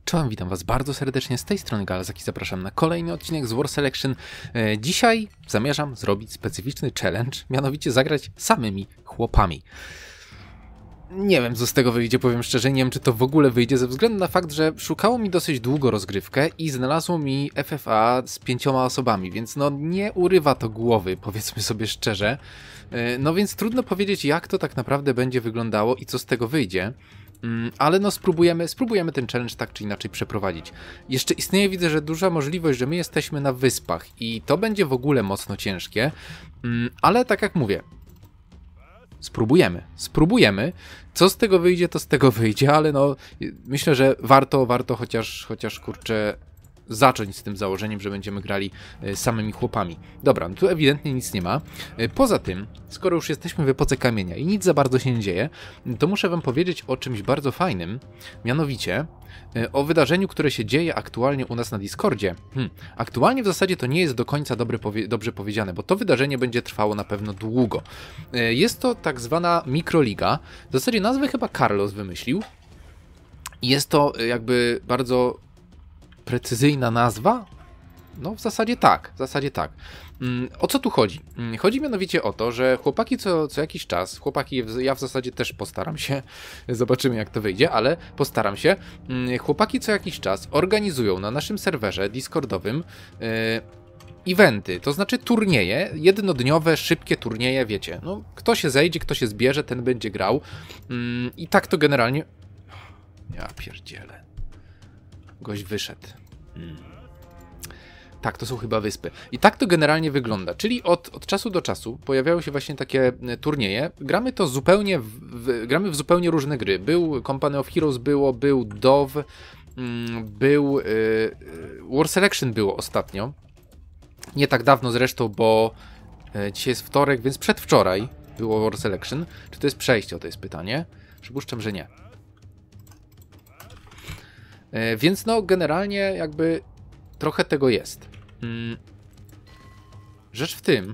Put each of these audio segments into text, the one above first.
Czołem, witam was bardzo serdecznie, z tej strony Galazaki, zapraszam na kolejny odcinek z War Selection. Dzisiaj zamierzam zrobić specyficzny challenge, mianowicie zagrać samymi chłopami. Nie wiem, co z tego wyjdzie, powiem szczerze, nie wiem, czy to w ogóle wyjdzie, ze względu na fakt, że szukało mi dosyć długo rozgrywkę i znalazło mi FFA z 5 osobami, więc no nie urywa to głowy, powiedzmy sobie szczerze. No więc trudno powiedzieć, jak to tak naprawdę będzie wyglądało i co z tego wyjdzie. Ale no spróbujemy ten challenge tak czy inaczej przeprowadzić. Jeszcze istnieje, widzę, że duża możliwość, że my jesteśmy na wyspach i to będzie w ogóle mocno ciężkie, ale tak jak mówię, spróbujemy. Co z tego wyjdzie, to z tego wyjdzie, ale no myślę, że warto chociaż kurczę zacząć z tym założeniem, że będziemy grali samymi chłopami. Dobra, no tu ewidentnie nic nie ma. Poza tym, skoro już jesteśmy w epoce kamienia i nic za bardzo się nie dzieje, to muszę wam powiedzieć o czymś bardzo fajnym, mianowicie o wydarzeniu, które się dzieje aktualnie u nas na Discordzie. Aktualnie w zasadzie to nie jest do końca dobrze powiedziane, bo to wydarzenie będzie trwało na pewno długo. Jest to tak zwana mikroliga. W zasadzie nazwę chyba Carlos wymyślił. Jest to jakby bardzo precyzyjna nazwa? No w zasadzie tak, O co tu chodzi? Chodzi mianowicie o to, że chłopaki co jakiś czas, ja w zasadzie też postaram się, zobaczymy jak to wyjdzie, ale postaram się, chłopaki co jakiś czas organizują na naszym serwerze discordowym eventy, to znaczy turnieje, jednodniowe, szybkie turnieje, wiecie, no kto się zejdzie, kto się zbierze, ten będzie grał i tak to generalnie... Ja pierdzielę. Gość wyszedł. Tak, to są chyba wyspy. I tak to generalnie wygląda. Czyli od czasu do czasu pojawiają się właśnie takie turnieje. Gramy to zupełnie gramy w zupełnie różne gry. Był Company of Heroes, był Dove, był War Selection było ostatnio. Nie tak dawno zresztą, bo dzisiaj jest wtorek, więc przedwczoraj było War Selection. Czy to jest przejście? O to jest pytanie. Przypuszczam, że nie. Więc no generalnie jakby trochę tego jest. Rzecz w tym,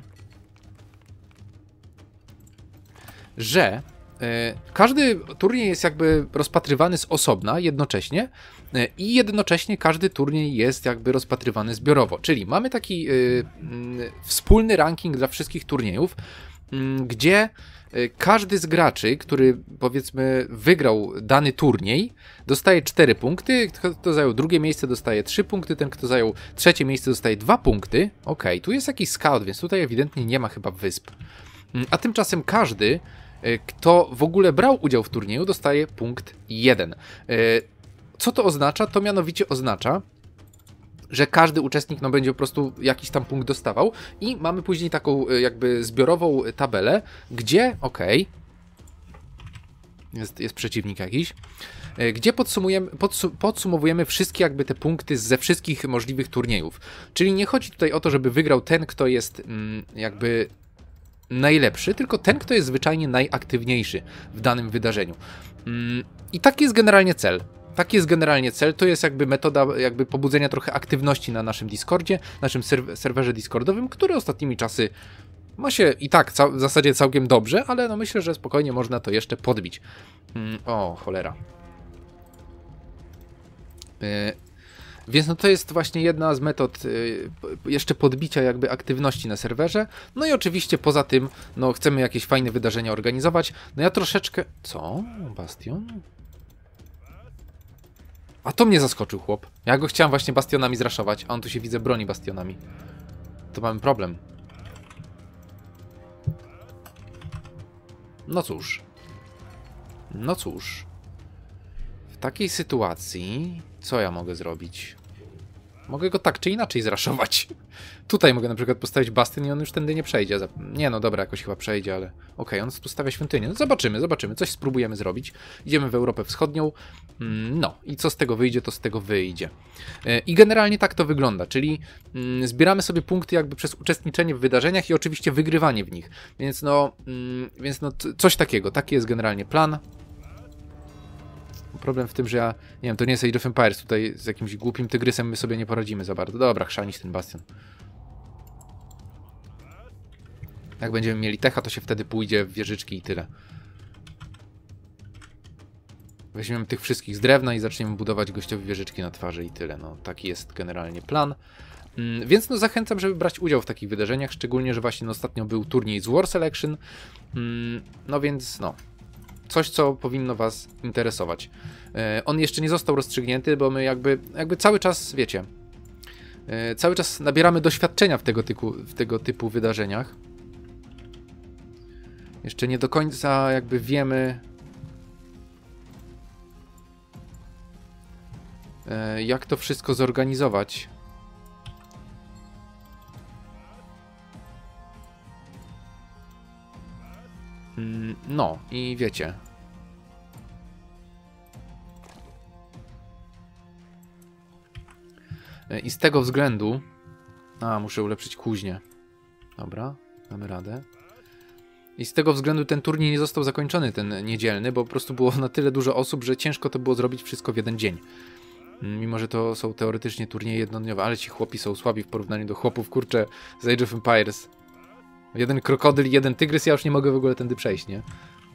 że każdy turniej jest jakby rozpatrywany z osobna jednocześnie i jednocześnie każdy turniej jest jakby rozpatrywany zbiorowo. Czyli mamy taki wspólny ranking dla wszystkich turniejów, gdzie każdy z graczy, który powiedzmy wygrał dany turniej, dostaje 4 punkty, kto zajął drugie miejsce dostaje 3 punkty, ten kto zajął trzecie miejsce dostaje 2 punkty. Okej, tu jest jakiś scout, więc tutaj ewidentnie nie ma chyba wysp. A tymczasem każdy, kto w ogóle brał udział w turnieju, dostaje punkt 1. Co to oznacza? To mianowicie oznacza, że każdy uczestnik no, będzie po prostu jakiś tam punkt dostawał i mamy później taką jakby zbiorową tabelę, gdzie, jest przeciwnik jakiś, gdzie podsumowujemy wszystkie jakby te punkty ze wszystkich możliwych turniejów. Czyli nie chodzi tutaj o to, żeby wygrał ten, kto jest jakby najlepszy, tylko ten, kto jest zwyczajnie najaktywniejszy w danym wydarzeniu. I taki jest generalnie cel. To jest jakby metoda jakby pobudzenia trochę aktywności na naszym Discordzie, naszym serwerze Discordowym, który ostatnimi czasy ma się i tak w zasadzie całkiem dobrze, ale no myślę, że spokojnie można to jeszcze podbić. O, cholera. Więc no to jest właśnie jedna z metod jeszcze podbicia jakby aktywności na serwerze. No i oczywiście poza tym, no chcemy jakieś fajne wydarzenia organizować. No ja troszeczkę... Co? Bastion? A to mnie zaskoczył chłop. Ja go chciałem właśnie bastionami zraszować, a on tu się widzę broni bastionami. To mamy problem. No cóż. W takiej sytuacji co ja mogę zrobić? Mogę go tak czy inaczej zraszować. Tutaj mogę na przykład postawić bastion i on już tędy nie przejdzie. Nie no dobra, jakoś chyba przejdzie, ale okej, on tu stawia świątynię. No zobaczymy. Coś spróbujemy zrobić. Idziemy w Europę Wschodnią. No i co z tego wyjdzie, to z tego wyjdzie. I generalnie tak to wygląda, czyli zbieramy sobie punkty jakby przez uczestniczenie w wydarzeniach i oczywiście wygrywanie w nich. Więc no coś takiego. Taki jest generalnie plan. Problem w tym, że ja, nie wiem, to nie jest Age of Empires, tutaj z jakimś głupim tygrysem my sobie nie poradzimy za bardzo. Dobra, chrzanić ten bastion. Jak będziemy mieli techa, to się wtedy pójdzie w wieżyczki i tyle. Weźmiemy tych wszystkich z drewna i zaczniemy budować gościowi wieżyczki na twarzy i tyle. No, taki jest generalnie plan. Więc no, zachęcam, żeby brać udział w takich wydarzeniach, szczególnie, że właśnie ostatnio był turniej z War Selection. No więc no, coś, co powinno was interesować. On jeszcze nie został rozstrzygnięty, bo my jakby cały czas, wiecie, cały czas nabieramy doświadczenia w tego typu wydarzeniach. Jeszcze nie do końca jakby wiemy, jak to wszystko zorganizować. No i wiecie. I z tego względu... muszę ulepszyć kuźnię. Dobra, damy radę. I z tego względu ten turniej nie został zakończony, ten niedzielny, bo po prostu było na tyle dużo osób, że ciężko to było zrobić wszystko w jeden dzień. Mimo że to są teoretycznie turnieje jednodniowe, ale ci chłopi są słabi w porównaniu do chłopów, kurczę, z Age of Empires. Jeden krokodyl i jeden tygrys, ja już nie mogę w ogóle tędy przejść, nie?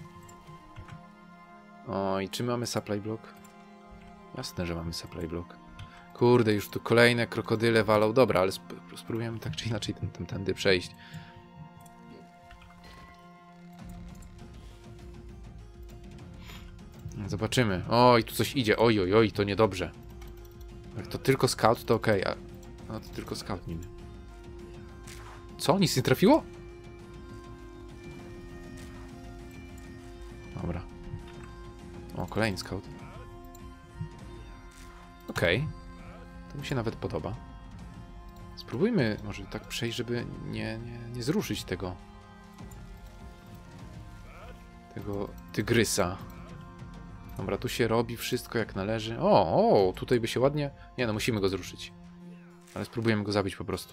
O, i czy mamy supply block? Jasne, że mamy supply block. Kurde, już tu kolejne krokodyle walą. Dobra, ale spróbujemy tak czy inaczej tędy przejść. Zobaczymy. Oj, tu coś idzie. Oj, oj, oj, to niedobrze. Jak to tylko scout, to okej. No to tylko scout niby. Co? Nic nie trafiło? Dobra. O, kolejny scout. Okej. To mi się nawet podoba. Spróbujmy może tak przejść, żeby nie zruszyć tego tygrysa. Dobra, tu się robi wszystko jak należy. O, tutaj by się ładnie... Nie, no musimy go zruszyć. Ale spróbujemy go zabić po prostu.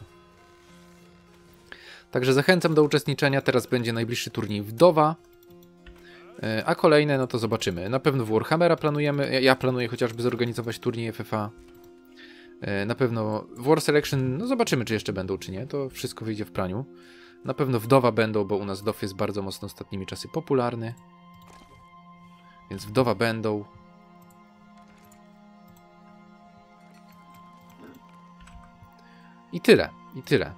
Także zachęcam do uczestniczenia. Teraz będzie najbliższy turniej Wdowa. A kolejne, no to zobaczymy. Na pewno w Warhammera planujemy. Ja planuję chociażby zorganizować turniej FFA. Na pewno w War Selection, no zobaczymy, czy jeszcze będą, czy nie. To wszystko wyjdzie w praniu. Na pewno Wdowa będą, bo u nas Wdow jest bardzo mocno ostatnimi czasy popularny. Więc Wdowa będą. I tyle, i tyle.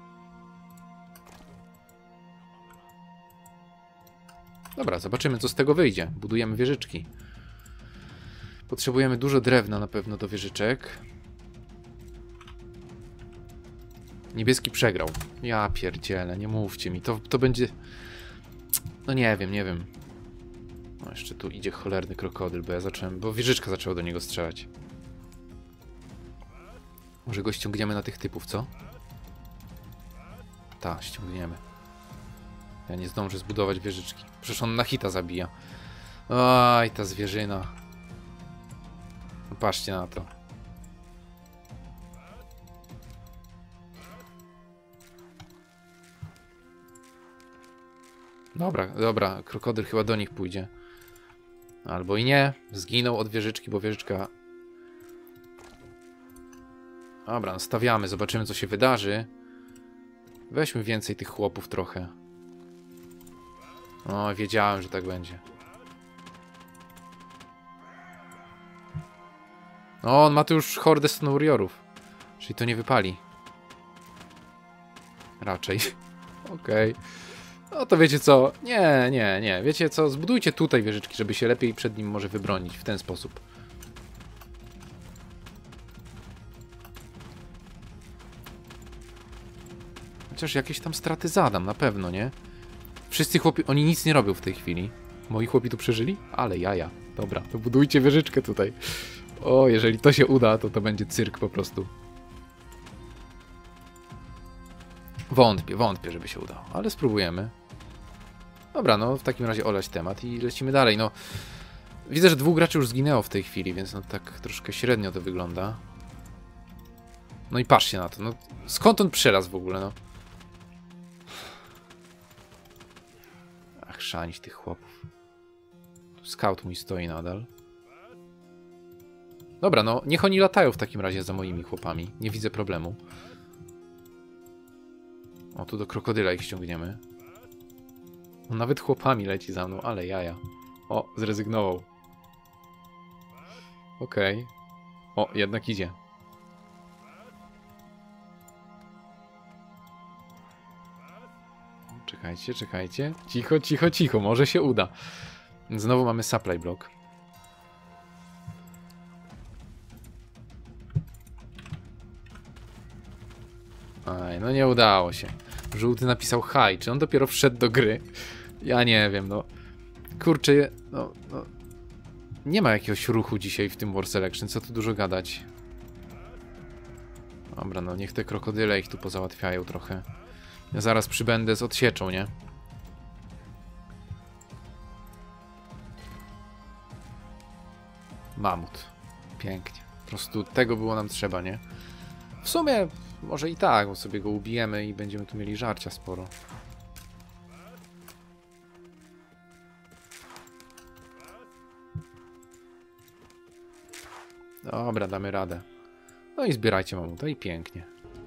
Dobra, zobaczymy, co z tego wyjdzie. Budujemy wieżyczki. Potrzebujemy dużo drewna na pewno do wieżyczek. Niebieski przegrał. Ja pierdzielę, nie mówcie mi. To będzie... No nie wiem, nie wiem. No jeszcze tu idzie cholerny krokodyl, bo wieżyczka zaczęła do niego strzelać. Może go ściągniemy na tych typów, co? Tak, ściągniemy. Ja nie zdążę zbudować wieżyczki. Przecież on na hita zabija. Oj, ta zwierzyna. No patrzcie na to. Dobra, krokodyl chyba do nich pójdzie. Albo i nie. Zginął od wieżyczki, bo wieżyczka... Dobra, no stawiamy, zobaczymy, co się wydarzy. Weźmy więcej tych chłopów trochę. O, wiedziałem, że tak będzie. O, on ma tu już hordę Stone Warriorów. Czyli to nie wypali. Raczej. Okej. No to wiecie co? Nie. Wiecie co? Zbudujcie tutaj wieżyczki, żeby się lepiej przed nim może wybronić w ten sposób. Chociaż jakieś tam straty zadam, na pewno, nie? Wszyscy chłopi... Oni nic nie robią w tej chwili. Moi chłopi tu przeżyli? Ale jaja. Dobra, to budujcie wieżyczkę tutaj. O, jeżeli to się uda, to będzie cyrk po prostu. Wątpię, żeby się udało. Ale spróbujemy. Dobra, no w takim razie olać temat i lecimy dalej. No, widzę, że 2 graczy już zginęło w tej chwili, więc no tak troszkę średnio to wygląda. No i patrzcie na to. No, skąd on przelazł w ogóle, no? Ach, szanić tych chłopów. Tu scout mój stoi nadal. Dobra, no niech oni latają w takim razie za moimi chłopami. Nie widzę problemu. O, tu do krokodyla ich ściągniemy. On nawet chłopami leci za mną, ale jaja. O, zrezygnował. okej. O, jednak idzie. Czekajcie, czekajcie. Cicho, cicho, cicho. Może się uda. Znowu mamy supply block. Aj, no nie udało się. Żółty napisał hi. Czy on dopiero wszedł do gry? Ja nie wiem, no. Kurczę, no. Nie ma jakiegoś ruchu dzisiaj w tym War Selection. Co tu dużo gadać. Dobra, no niech te krokodyle ich tu pozałatwiają trochę. Ja zaraz przybędę z odsieczą, nie? Mamut. Pięknie. Po prostu tego było nam trzeba, nie? W sumie może i tak, bo sobie go ubijemy i będziemy tu mieli żarcia sporo. Dobra, damy radę. No i zbierajcie mamuta i pięknie.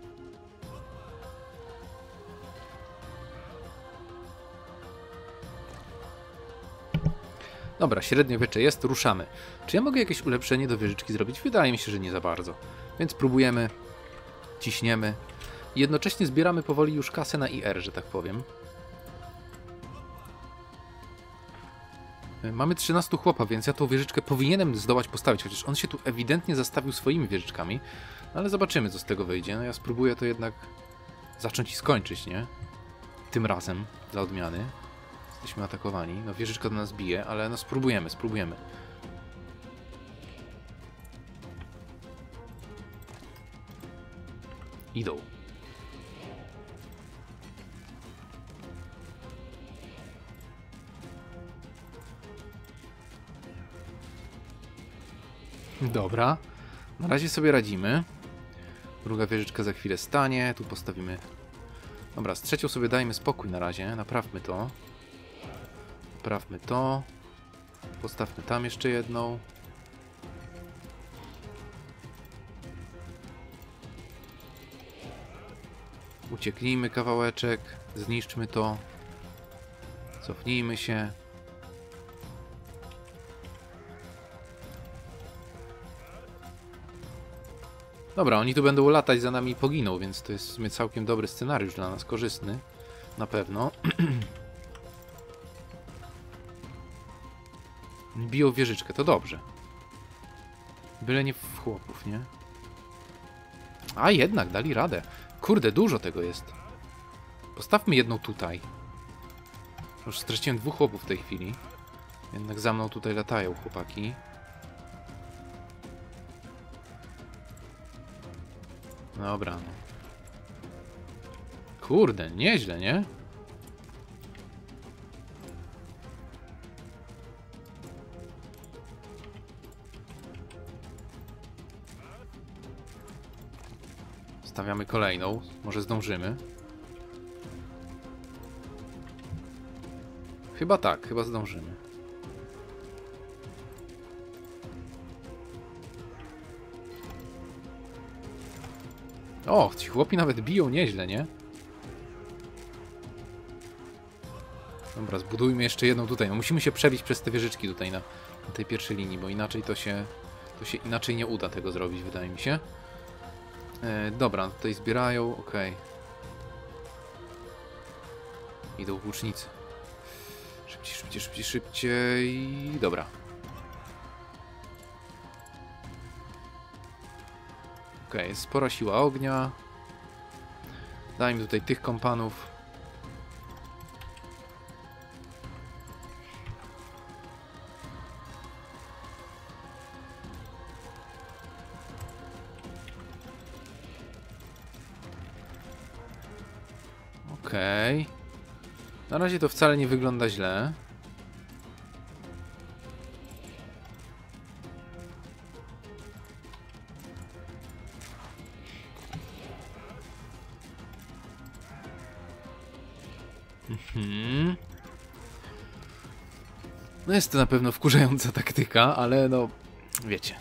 Dobra, średniowiecze jest, ruszamy. Czy ja mogę jakieś ulepszenie do wieżyczki zrobić? Wydaje mi się, że nie za bardzo. Więc próbujemy, ciśniemy. I jednocześnie zbieramy powoli już kasę na IR, że tak powiem. Mamy 13 chłopa, więc ja tą wieżyczkę powinienem zdołać postawić, chociaż on się tu ewidentnie zastawił swoimi wieżyczkami. Ale zobaczymy, co z tego wyjdzie. No ja spróbuję to jednak zacząć i skończyć, nie? Tym razem, dla odmiany. Jesteśmy atakowani. No wieżyczka do nas bije, ale no spróbujemy, spróbujemy. Idą. Dobra. Na razie sobie radzimy. Druga wieżyczka za chwilę stanie. Tu postawimy... Dobra, z trzecią sobie dajmy spokój na razie. Naprawmy to. Naprawmy to. Postawmy tam jeszcze jedną. Ucieknijmy kawałeczek. Zniszczmy to. Cofnijmy się. Dobra, oni tu będą latać za nami i poginą, więc to jest w sumie całkiem dobry scenariusz dla nas, korzystny. Na pewno. Biją wieżyczkę, to dobrze. Byle nie w chłopów, nie? A jednak, dali radę. Kurde, dużo tego jest. Postawmy jedną tutaj. Już straciłem 2 chłopów w tej chwili. Jednak za mną tutaj latają chłopaki. Dobra, no. Kurde, nieźle, nie? Stawiamy kolejną. Może zdążymy. Chyba tak, chyba zdążymy. O, ci chłopi nawet biją nieźle, nie? Dobra, zbudujmy jeszcze jedną tutaj. No, musimy się przebić przez te wieżyczki tutaj na tej pierwszej linii, bo inaczej to się inaczej nie uda tego zrobić, wydaje mi się. Dobra, tutaj zbierają, okej. Idą włócznicy. Szybciej, szybciej, szybciej, szybciej. Dobra. Okej, jest spora siła ognia. Dajmy tutaj tych kompanów. Okej. Na razie to wcale nie wygląda źle. No jest to na pewno wkurzająca taktyka, ale no, wiecie.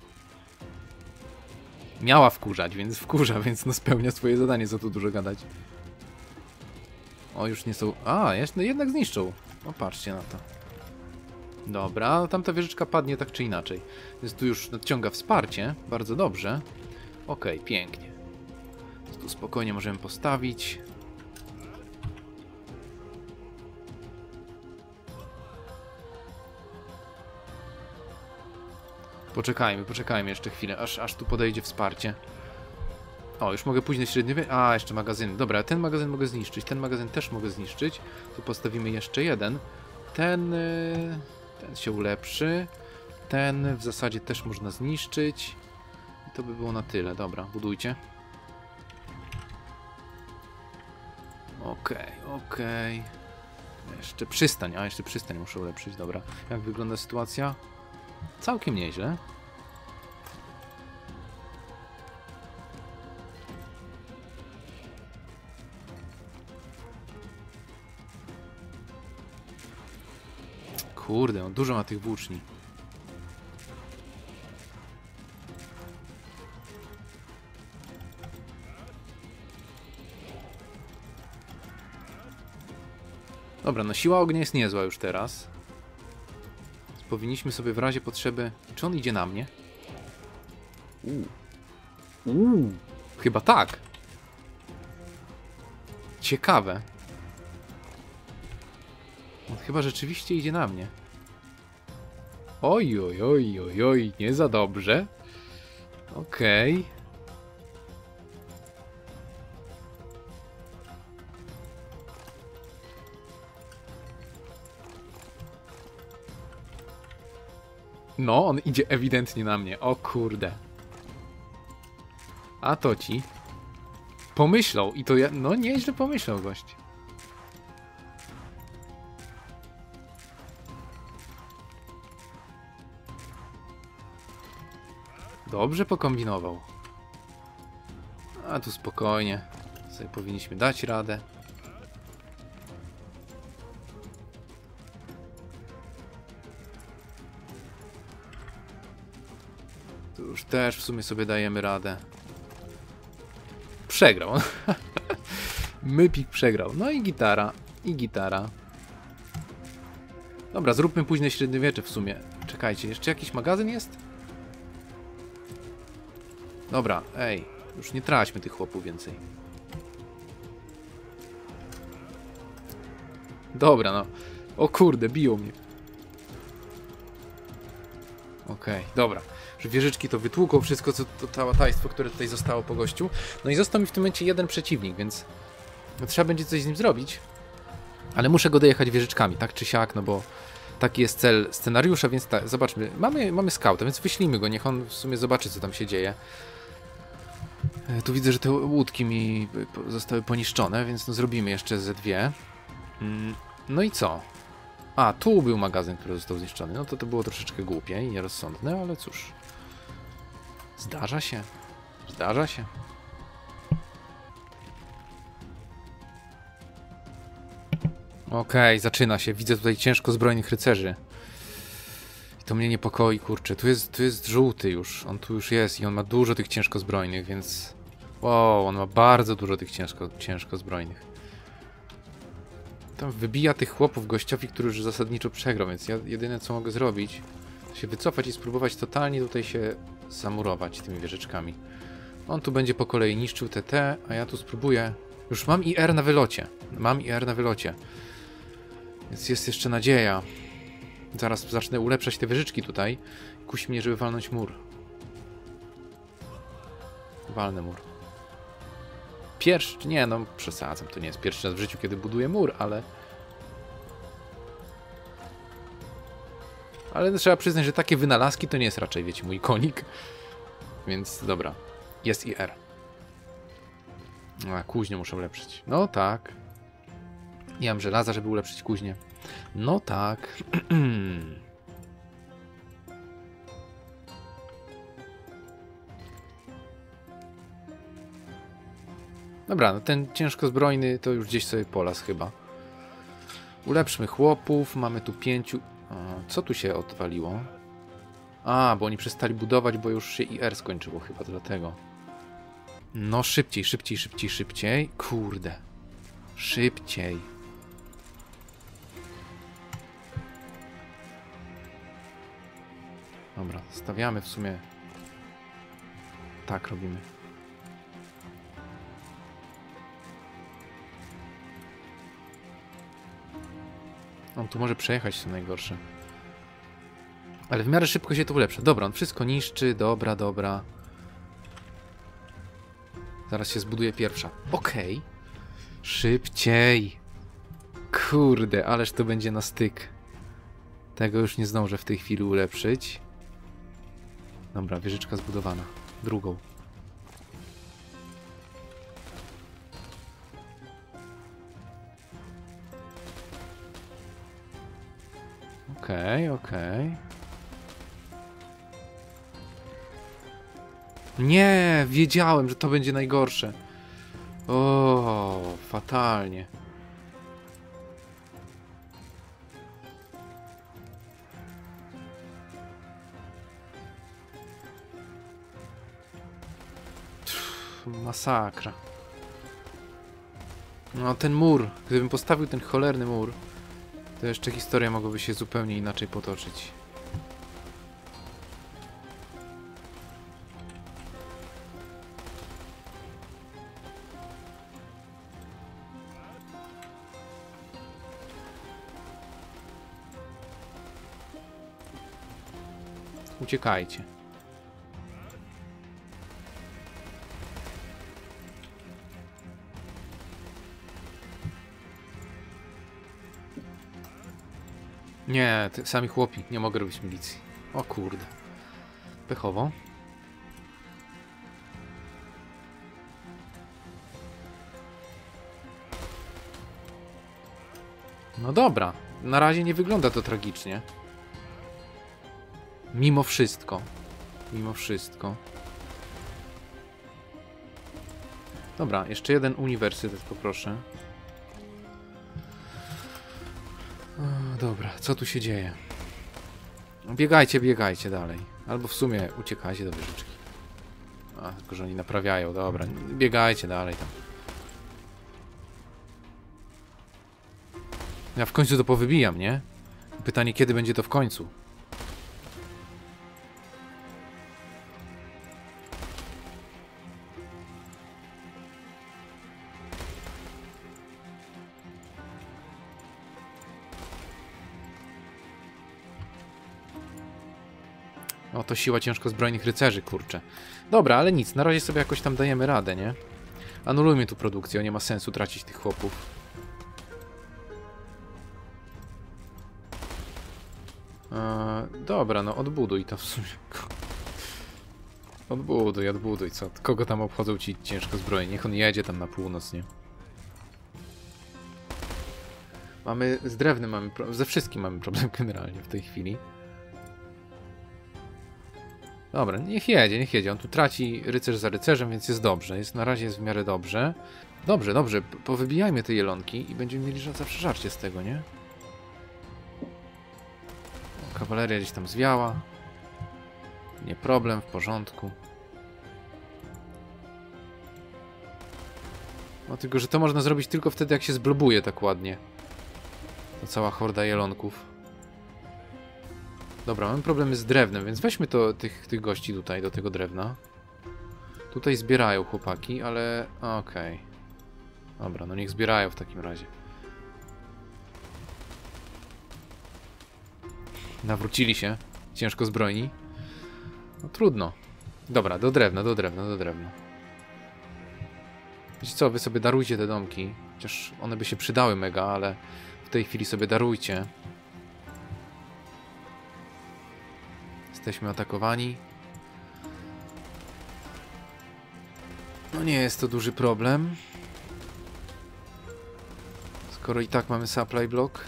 Miała wkurzać, więc wkurza, więc no spełnia swoje zadanie, co tu dużo gadać. O, już nie są... A, no jednak zniszczą. O, patrzcie na to. Dobra, tamta wieżyczka padnie tak czy inaczej. Więc tu już nadciąga wsparcie. Bardzo dobrze. Okej, pięknie. Tu spokojnie możemy postawić. Poczekajmy jeszcze chwilę, aż tu podejdzie wsparcie. O, już mogę pójść na średniowiecze. A, jeszcze magazyny. Dobra, ten magazyn mogę zniszczyć, ten magazyn też mogę zniszczyć. Tu postawimy jeszcze jeden. Ten się ulepszy. Ten w zasadzie też można zniszczyć. I to by było na tyle. Dobra, budujcie. Okej. Jeszcze przystań, jeszcze przystań muszę ulepszyć, dobra. Jak wygląda sytuacja? Całkiem nieźle. Kurde, on dużo ma tych włóczni. Dobra, no siła ognia jest niezła już teraz. Więc powinniśmy sobie w razie potrzeby... Czy on idzie na mnie? Chyba tak. Ciekawe. On chyba rzeczywiście idzie na mnie. Oj, nie za dobrze. Okej. No, on idzie ewidentnie na mnie. O kurde. A to ci. Pomyślał i to ja... No nieźle pomyślał gość. Dobrze pokombinował. A tu spokojnie. Sobie powinniśmy dać radę. Tu już też w sumie sobie dajemy radę. Przegrał. Mypik przegrał. No i gitara. Dobra, zróbmy późne średniowiecze w sumie. Czekajcie, jeszcze jakiś magazyn jest? Dobra, ej. Już nie traćmy tych chłopów więcej. Dobra, no. O kurde, biją mnie. Okej, dobra. Że wieżyczki to wytłuką wszystko, co to tałataństwo, które tutaj zostało po gościu. No i został mi w tym momencie jeden przeciwnik, więc trzeba będzie coś z nim zrobić. Ale muszę go dojechać wieżyczkami, tak czy siak, no bo taki jest cel scenariusza, więc zobaczmy. Mamy skauta, więc wyślijmy go, niech on w sumie zobaczy, co tam się dzieje. Tu widzę, że te łódki mi zostały poniszczone, więc no zrobimy jeszcze ze dwie. No i co? A, tu był magazyn, który został zniszczony. No to było troszeczkę głupie i nierozsądne, ale cóż. Zdarza się. Okej, zaczyna się. Widzę tutaj ciężko zbrojnych rycerzy. I to mnie niepokoi, kurczę. Tu jest żółty już. On tu już jest i on ma dużo tych ciężko zbrojnych, więc... Wow, on ma bardzo dużo tych ciężko zbrojnych. Tam wybija tych chłopów gościowi, który już zasadniczo przegrał, więc ja jedyne co mogę zrobić, to się wycofać i spróbować totalnie tutaj się zamurować tymi wieżyczkami. On tu będzie po kolei niszczył TT, a ja tu spróbuję... Już mam IR na wylocie. Więc jest jeszcze nadzieja. Zaraz zacznę ulepszać te wieżyczki tutaj. Kusi mnie, żeby walnąć mur. Walnę mur. Pierwszy... Nie, no przesadzam. To nie jest pierwszy raz w życiu, kiedy buduję mur, ale... Ale trzeba przyznać, że takie wynalazki to nie jest raczej, wiecie, mój konik. Więc dobra. Jest IR. A, kuźnię muszę ulepszyć. No tak. Nie mam żelaza, żeby ulepszyć kuźnię. No tak. Dobra, no ten ciężko zbrojny to już gdzieś sobie polas chyba. Ulepszmy chłopów. Mamy tu 5... Co tu się odwaliło? A, bo oni przestali budować, bo już się IR skończyło chyba, dlatego. No szybciej. Kurde. Szybciej. Dobra, stawiamy w sumie. Tak robimy. On tu może przejechać, to najgorsze. Ale w miarę szybko się to ulepsza. Dobra, on wszystko niszczy. Dobra, dobra. Zaraz się zbuduje pierwsza. Okej. Szybciej. Kurde, ależ to będzie na styk. Tego już nie zdążę w tej chwili ulepszyć. Dobra, wieżyczka zbudowana. Drugą. Okej. Nie, wiedziałem, że to będzie najgorsze. O, fatalnie. Masakra. No ten mur, gdybym postawił ten cholerny mur, to jeszcze historia mogłaby się zupełnie inaczej potoczyć. Uciekajcie. Nie, sami chłopi. Nie mogę robić milicji. O kurde. Pechowo. No dobra. Na razie nie wygląda to tragicznie. Mimo wszystko. Mimo wszystko. Dobra, jeszcze jeden uniwersytet poproszę. O, dobra, co tu się dzieje? Biegajcie, biegajcie dalej. Albo w sumie uciekajcie do wieżyczki. A, tylko że oni naprawiają, dobra. Biegajcie dalej tam. Ja w końcu to powybijam, nie? Pytanie, kiedy będzie to w końcu? O, to siła ciężko zbrojnych rycerzy, kurczę. Dobra, ale nic, na razie sobie jakoś tam dajemy radę, nie? Anulujmy tu produkcję, nie ma sensu tracić tych chłopów. Dobra, no odbuduj to w sumie. Odbuduj, co? Kogo tam obchodzą ci ciężko zbrojni? Niech on jedzie tam na północ, nie? Mamy, z drewnem mamy problem, ze wszystkim mamy problem generalnie w tej chwili. Dobra, niech jedzie. On tu traci rycerz za rycerzem, więc jest dobrze. Na razie jest w miarę dobrze. Dobrze. Powybijajmy te jelonki i będziemy mieli zawsze żarcie z tego, nie? O, kawaleria gdzieś tam zwiała. Nie problem, w porządku. No tylko, że to można zrobić tylko wtedy, jak się zblobuje tak ładnie. To cała horda jelonków. Dobra, mamy problemy z drewnem, więc weźmy to, tych gości tutaj, do tego drewna. Tutaj zbierają chłopaki, ale... Okej. Dobra, no niech zbierają w takim razie. Nawrócili się. Ciężko zbrojni. No trudno. Dobra, do drewna. Wiecie co, wy sobie darujcie te domki. Chociaż one by się przydały mega, ale w tej chwili sobie darujcie. Jesteśmy atakowani. No nie jest to duży problem. Skoro i tak mamy supply block.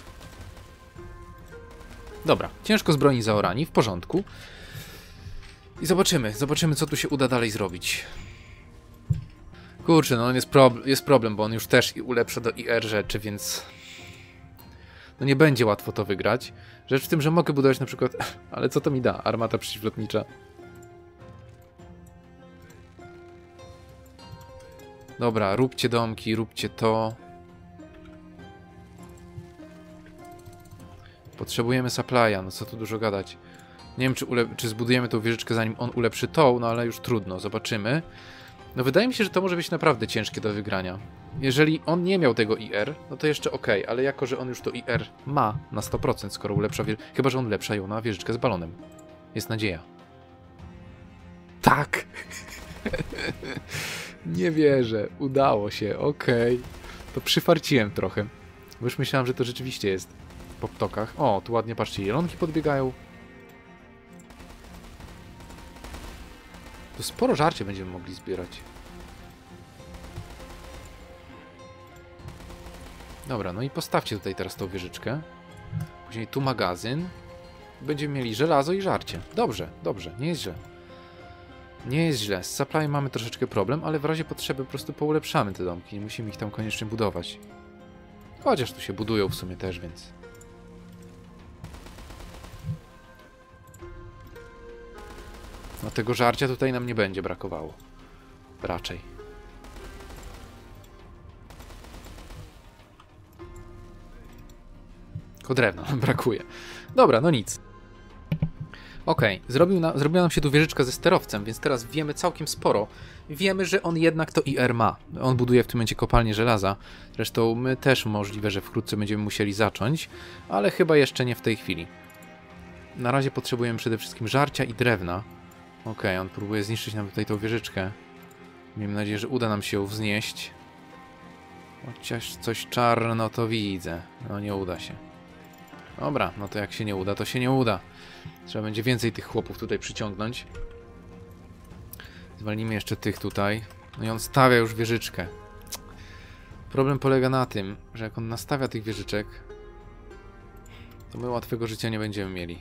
Dobra, ciężko zbrojni zaorani, w porządku. I zobaczymy co tu się uda dalej zrobić. Kurczę, no jest problem, bo on już też ulepsza do IR rzeczy, więc... No nie będzie łatwo to wygrać. Rzecz w tym, że mogę budować na przykład... Ale co to mi da? Armata przeciwlotnicza. Dobra, róbcie domki, róbcie to. Potrzebujemy supply'a, no co tu dużo gadać. Nie wiem, czy zbudujemy tą wieżyczkę, zanim on ulepszy tą, no ale już trudno, zobaczymy. No wydaje mi się, że to może być naprawdę ciężkie do wygrania. Jeżeli on nie miał tego IR, no to jeszcze okej, ale jako, że on już to IR ma na 100%, skoro ulepsza chyba, że on ulepsza ją na wieżyczkę z balonem. Jest nadzieja. Tak! Nie wierzę, udało się, okej. To przyfarciłem trochę, bo już myślałem, że to rzeczywiście jest po ptokach. O, tu ładnie, patrzcie, jelonki podbiegają. To sporo żarcia będziemy mogli zbierać. Dobra, no i postawcie tutaj teraz tą wieżyczkę. Później tu magazyn. Będziemy mieli żelazo i żarcie. Dobrze, dobrze, nie jest źle. Nie jest źle. Z supply mamy troszeczkę problem, ale w razie potrzeby po prostu poulepszamy te domki. Nie musimy ich tam koniecznie budować. Chociaż tu się budują w sumie też, więc... No tego żarcia tutaj nam nie będzie brakowało. Raczej. Tylko drewna nam brakuje. Dobra, no nic. Okej, zrobiła nam się tu wieżyczka ze sterowcem, więc teraz wiemy całkiem sporo. Wiemy, że on jednak to IR ma. On buduje w tym momencie kopalnię żelaza. Zresztą my też możliwe, że wkrótce będziemy musieli zacząć, ale chyba jeszcze nie w tej chwili. Na razie potrzebujemy przede wszystkim żarcia i drewna. Okej, on próbuje zniszczyć nam tutaj tą wieżyczkę. Miejmy nadzieję, że uda nam się ją wznieść. Chociaż coś czarno to widzę. No nie uda się. Dobra, no to jak się nie uda, to się nie uda. Trzeba będzie więcej tych chłopów tutaj przyciągnąć. Zwalnijmy jeszcze tych tutaj. No i on stawia już wieżyczkę. Problem polega na tym, że jak on nastawia tych wieżyczek, to my łatwego życia nie będziemy mieli.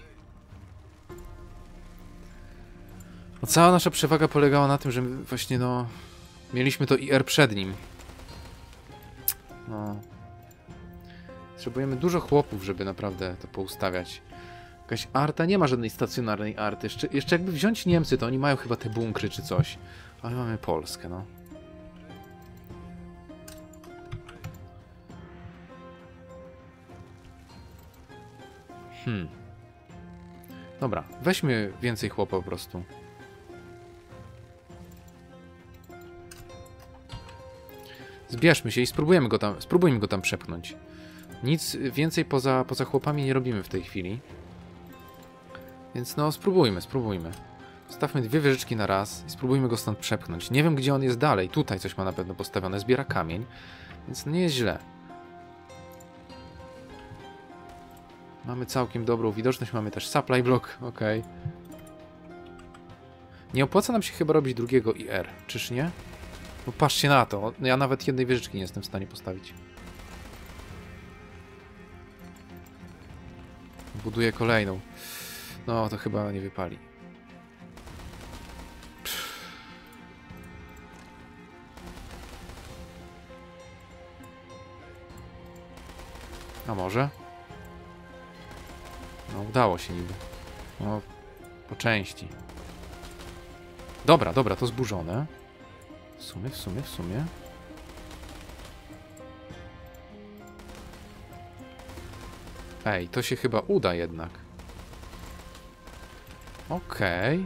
No cała nasza przewaga polegała na tym, że właśnie no... mieliśmy to IR przed nim. No... Potrzebujemy dużo chłopów, żeby naprawdę to poustawiać. Jakaś arta? Nie ma żadnej stacjonarnej arty. Jeszcze jakby wziąć Niemcy, to oni mają chyba te bunkry czy coś. Ale mamy Polskę, no. Dobra, weźmy więcej chłopa po prostu. Zbierzmy się i spróbujmy go tam przepchnąć. Nic więcej poza chłopami nie robimy w tej chwili. Więc no, spróbujmy. Stawmy 2 wieżyczki na raz i spróbujmy go stąd przepchnąć. Nie wiem, gdzie on jest dalej. Tutaj coś ma na pewno postawione. Zbiera kamień, więc nie jest źle. Mamy całkiem dobrą widoczność. Mamy też supply block. Okej. Nie opłaca nam się chyba robić drugiego IR. Czyż nie? Bo patrzcie na to. Ja nawet jednej wieżyczki nie jestem w stanie postawić. Buduję kolejną. No, to chyba nie wypali. A może? No, udało się niby. No, po części. Dobra, to zburzone. W sumie. Ej, to się chyba uda jednak. Okej.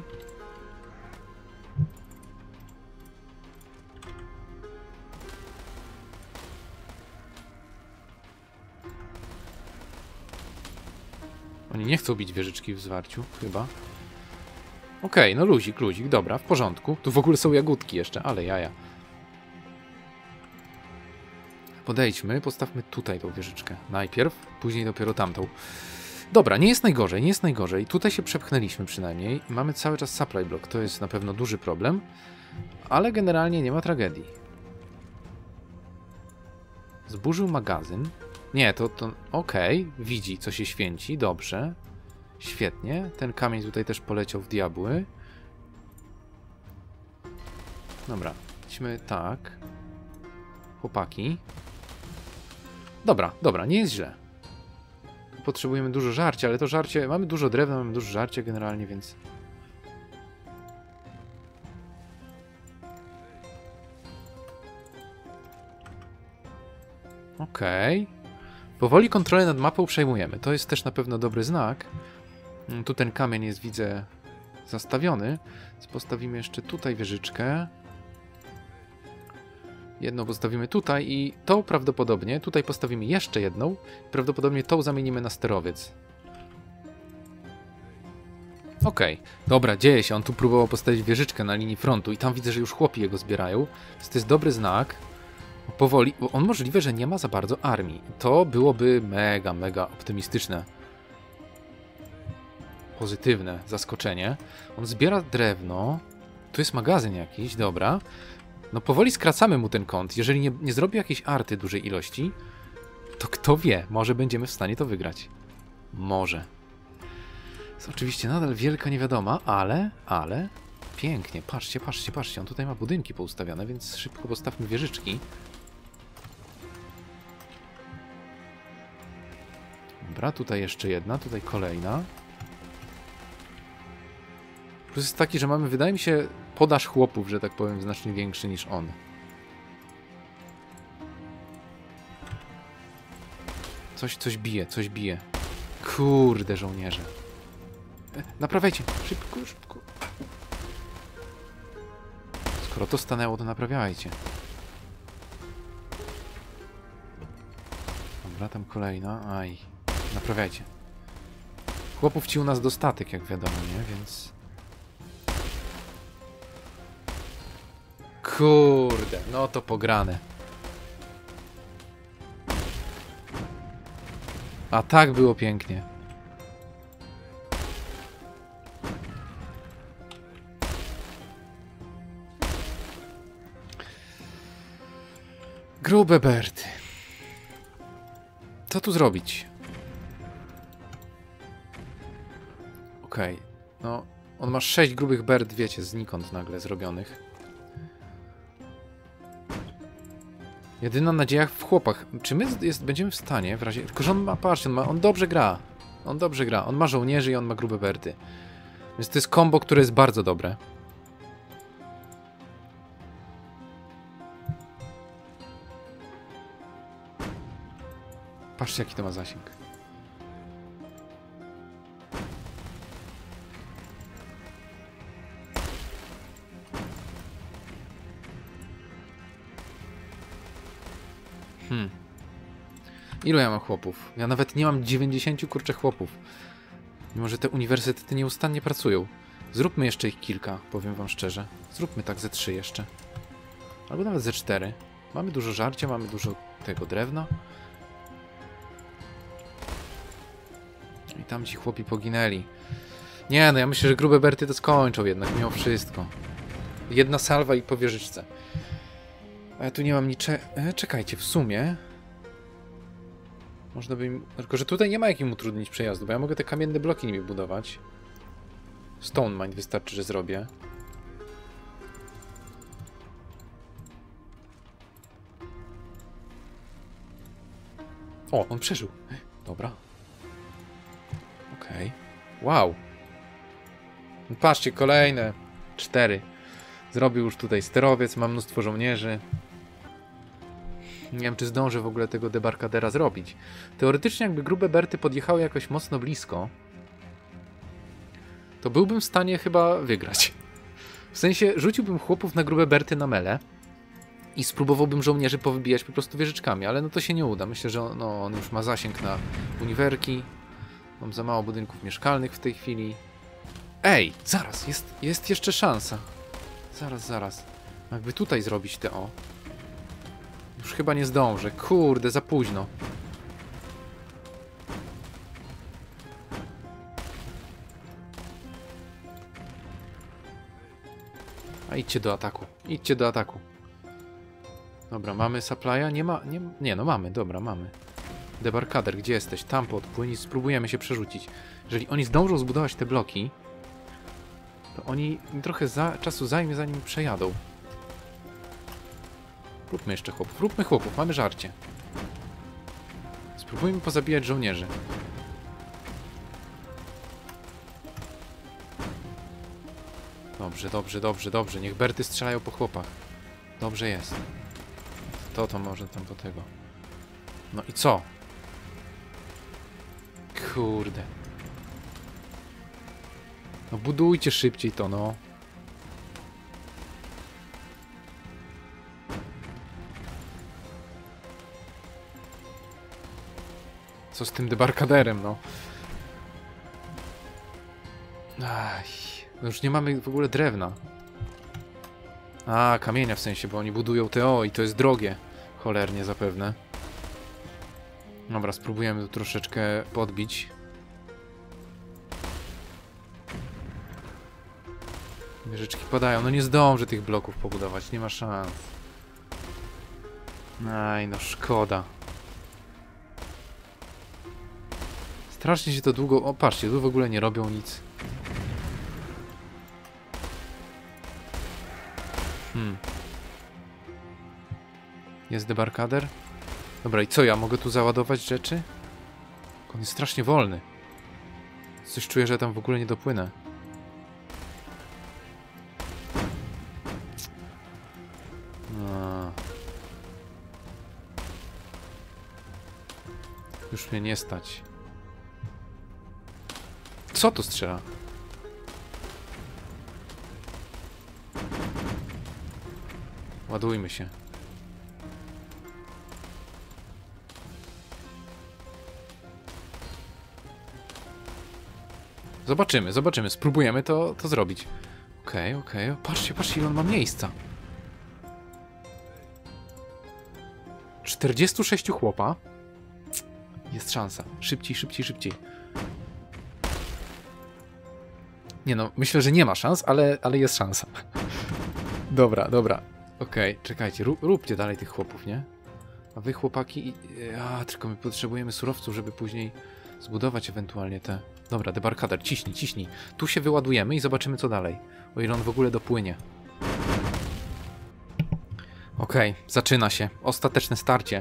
Oni nie chcą bić wieżyczki w zwarciu, chyba. Okej, no luzik, dobra, w porządku. Tu w ogóle są jagódki jeszcze, ale jaja. Podejdźmy, postawmy tutaj tą wieżyczkę. Najpierw, później dopiero tamtą. Dobra, nie jest najgorzej. Tutaj się przepchnęliśmy przynajmniej. Mamy cały czas supply block, to jest na pewno duży problem. Ale generalnie nie ma tragedii. Zburzył magazyn. Nie, to okej, widzi co się święci, dobrze. Świetnie, ten kamień tutaj też poleciał w diabły. Dobra, idźmy tak. Chłopaki. Dobra, nie jest źle. Potrzebujemy dużo żarcia, ale to żarcie... Mamy dużo drewna, mamy dużo żarcia generalnie, więc... Okej. Powoli kontrolę nad mapą przejmujemy. To jest też na pewno dobry znak. Tu ten kamień jest, widzę, zastawiony. Więc postawimy jeszcze tutaj wieżyczkę. Jedną postawimy tutaj i tą prawdopodobnie, tutaj postawimy jeszcze jedną. Prawdopodobnie tą zamienimy na sterowiec. Okej, dobra, dzieje się. On tu próbował postawić wieżyczkę na linii frontu i tam widzę, że już chłopi jego zbierają. Więc to jest dobry znak. Powoli, bo on możliwe, że nie ma za bardzo armii. To byłoby mega, mega optymistyczne. Pozytywne zaskoczenie. On zbiera drewno. Tu jest magazyn jakiś, dobra. No powoli skracamy mu ten kąt. Jeżeli nie zrobi jakiejś arty dużej ilości, to kto wie, może będziemy w stanie to wygrać. Może. Jest oczywiście nadal wielka niewiadoma, ale pięknie. Patrzcie, patrzcie, patrzcie. On tutaj ma budynki poustawiane, więc szybko postawmy wieżyczki. Dobra, tutaj jeszcze jedna, tutaj kolejna. Plus jest taki, że mamy, wydaje mi się, podaż chłopów, że tak powiem, znacznie większy niż on. Coś bije, coś bije. Kurde, żołnierze. Naprawiajcie, szybko, szybko. Skoro to stanęło, to naprawiajcie. Dobra, tam kolejna. Aj, naprawiajcie. Chłopów ci u nas dostatek, jak wiadomo, nie? Więc... Kurde, no to pograne. A tak było pięknie. Grube Berty. Co tu zrobić? Okej. No, on ma 6 grubych Bert, wiecie, znikąd nagle zrobionych. Jedyna nadzieja w chłopach. Czy my będziemy w stanie w razie... Tylko, że on ma, patrzcie, on dobrze gra. On dobrze gra. On ma żołnierzy i on ma grube Berty. Więc to jest kombo, które jest bardzo dobre. Patrzcie, jaki to ma zasięg. Ilu ja mam chłopów? Ja nawet nie mam 90 kurczę chłopów. Mimo, że te uniwersytety nieustannie pracują. Zróbmy jeszcze ich kilka, powiem wam szczerze. Zróbmy tak ze 3 jeszcze. Albo nawet ze 4. Mamy dużo żarcia, mamy dużo tego drewna. I tam ci chłopi poginęli. Nie, no ja myślę, że grube Berty to skończą jednak, mimo wszystko. Jedna salwa i po wieżyczce. A ja tu nie mam niczego... Czekajcie, w sumie... Można by im... Tylko, że tutaj nie ma jak im utrudnić przejazdu, bo ja mogę te kamienne bloki nimi budować. Stone Mine wystarczy, że zrobię. O, on przeżył. Dobra. Okej. Wow. Patrzcie, kolejne 4. Zrobił już tutaj sterowiec, mam mnóstwo żołnierzy. Nie wiem, czy zdążę w ogóle tego debarkadera zrobić. Teoretycznie, jakby grube Berty podjechały jakoś mocno blisko, to byłbym w stanie chyba wygrać. W sensie, rzuciłbym chłopów na grube Berty na mele i spróbowałbym żołnierzy powybijać po prostu wieżyczkami, ale no to się nie uda. Myślę, że on już ma zasięg na uniwerki. Mam za mało budynków mieszkalnych w tej chwili. Ej, zaraz, jest jeszcze szansa. Zaraz. Jakby tutaj zrobić te o. Już chyba nie zdążę. Kurde, za późno. A idźcie do ataku. Idźcie do ataku. Dobra, mamy supplya? Nie, no mamy, dobra, mamy. Debarkader, gdzie jesteś? Tam podpłyń i spróbujemy się przerzucić. Jeżeli oni zdążą zbudować te bloki, to oni trochę czasu zajmie, zanim przejadą. Róbmy jeszcze chłopów. Róbmy chłopów, mamy żarcie. Spróbujmy pozabijać żołnierzy. Dobrze. Niech Berty strzelają po chłopach. Dobrze jest. To może tam do tego. No i co? Kurde. No budujcie szybciej to, no. Co z tym debarkaderem, no? Aj, no już nie mamy w ogóle drewna. A, kamienia w sensie, bo oni budują te i to jest drogie. Cholernie zapewne. Dobra, spróbujemy tu troszeczkę podbić. Wieżyczki padają. No nie zdążę tych bloków pobudować, nie ma szans. Aj, no szkoda. Strasznie się to długo... O, patrzcie, tu w ogóle nie robią nic. Jest debarkader? Dobra, i co, ja mogę tu załadować rzeczy? On jest strasznie wolny. Coś czuję, że ja tam w ogóle nie dopłynę. Już mnie nie stać. Co tu strzela? Ładujmy się. Zobaczymy, zobaczymy. Spróbujemy to zrobić. Okej. Patrzcie, ile on ma miejsca. 46 chłopa. Jest szansa. Szybciej. Nie no, myślę, że nie ma szans, ale jest szansa. Dobra. Okej, czekajcie, róbcie dalej tych chłopów, nie? A wy chłopaki... tylko my potrzebujemy surowców, żeby później zbudować ewentualnie te... Dobra, debarkader, ciśnij. Tu się wyładujemy i zobaczymy co dalej. O ile on w ogóle dopłynie. Okej, zaczyna się. Ostateczne starcie.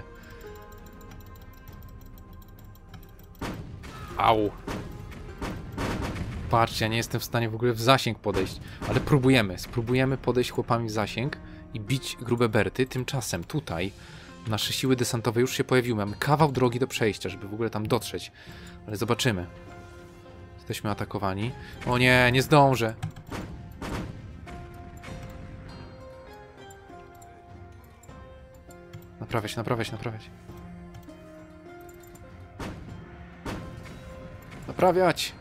Au. Patrzcie, ja nie jestem w stanie w ogóle w zasięg podejść. Ale spróbujemy podejść chłopami w zasięg i bić grube berty. Tymczasem tutaj nasze siły desantowe już się pojawiły. Mamy kawał drogi do przejścia, żeby w ogóle tam dotrzeć. Ale zobaczymy. Jesteśmy atakowani. O nie, nie zdążę. Naprawiać. Naprawiać!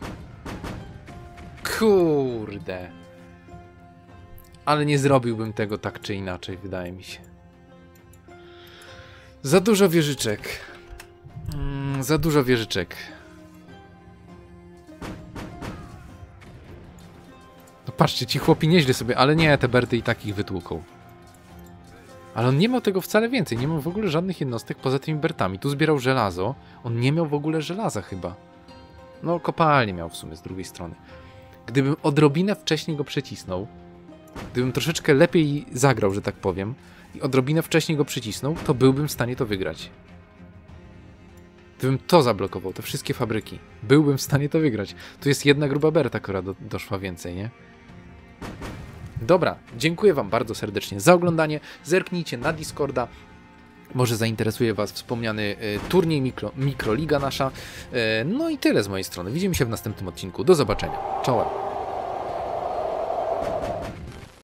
Kurde. Ale nie zrobiłbym tego tak czy inaczej, wydaje mi się. Za dużo wieżyczek. No patrzcie, ci chłopi nieźle sobie, ale nie, te berty i tak ich wytłuką. Ale on nie miał tego wcale więcej, nie miał w ogóle żadnych jednostek poza tymi bertami. Tu zbierał żelazo, on nie miał w ogóle żelaza chyba. No kopalnię miał w sumie z drugiej strony. Gdybym odrobinę wcześniej go przycisnął, gdybym troszeczkę lepiej zagrał, że tak powiem, i odrobinę wcześniej go przycisnął, to byłbym w stanie to wygrać. Gdybym to zablokował, te wszystkie fabryki, byłbym w stanie to wygrać. Tu jest jedna gruba berta, która doszła więcej, nie? Dobra, dziękuję wam bardzo serdecznie za oglądanie. Zerknijcie na Discorda. Może zainteresuje was wspomniany turniej Mikroliga nasza. No i tyle z mojej strony. Widzimy się w następnym odcinku. Do zobaczenia. Czołem.